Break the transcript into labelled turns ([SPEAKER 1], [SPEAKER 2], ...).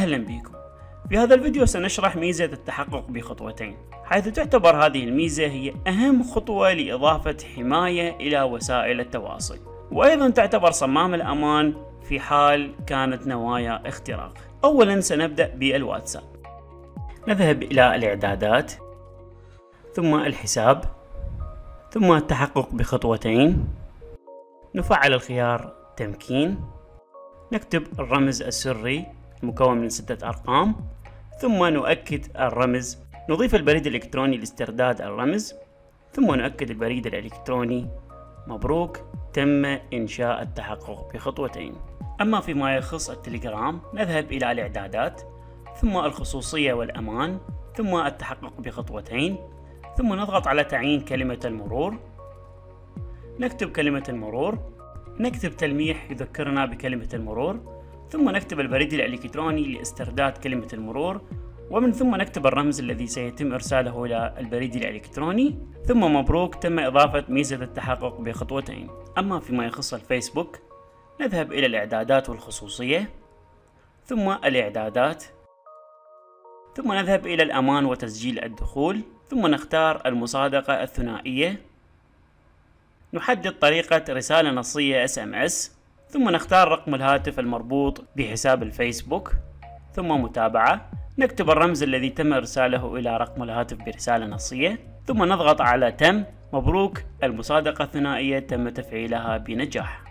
[SPEAKER 1] أهلا بكم. في هذا الفيديو سنشرح ميزة التحقق بخطوتين، حيث تعتبر هذه الميزة هي أهم خطوة لإضافة حماية إلى وسائل التواصل، وأيضا تعتبر صمام الأمان في حال كانت نوايا اختراق. أولا سنبدأ بالواتساب. نذهب إلى الإعدادات، ثم الحساب، ثم التحقق بخطوتين. نفعل الخيار تمكين، نكتب الرمز السري المكون من 6 أرقام، ثم نؤكد الرمز. نضيف البريد الإلكتروني لاسترداد الرمز، ثم نؤكد البريد الإلكتروني. مبروك، تم إنشاء التحقق بخطوتين. أما فيما يخص التليجرام، نذهب إلى الإعدادات، ثم الخصوصية والأمان، ثم التحقق بخطوتين، ثم نضغط على تعيين كلمة المرور. نكتب كلمة المرور، نكتب تلميح يذكرنا بكلمة المرور، ثم نكتب البريد الإلكتروني لاسترداد كلمة المرور، ومن ثم نكتب الرمز الذي سيتم إرساله إلى البريد الإلكتروني. ثم مبروك، تم إضافة ميزة التحقق بخطوتين. أما فيما يخص الفيسبوك، نذهب إلى الإعدادات والخصوصية، ثم الإعدادات، ثم نذهب إلى الأمان وتسجيل الدخول، ثم نختار المصادقة الثنائية. نحدد طريقة رسالة نصية SMS، ثم نختار رقم الهاتف المربوط بحساب الفيسبوك، ثم متابعة. نكتب الرمز الذي تم إرساله إلى رقم الهاتف برسالة نصية، ثم نضغط على تم. مبروك، المصادقة الثنائية تم تفعيلها بنجاح.